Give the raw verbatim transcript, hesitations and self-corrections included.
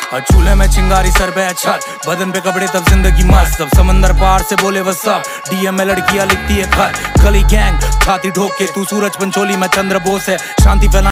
और चूल्हे में चिंगारी सर पे छत, बदन पे कपड़े तब जिंदगी मस्त। तब समंदर पार से बोले वो सब, डीएम में लड़कियां लिखती है खत। गली गैंग छाती ठोक के, तू सूरज पंचोली में चंद्र बोस है। शांति फैला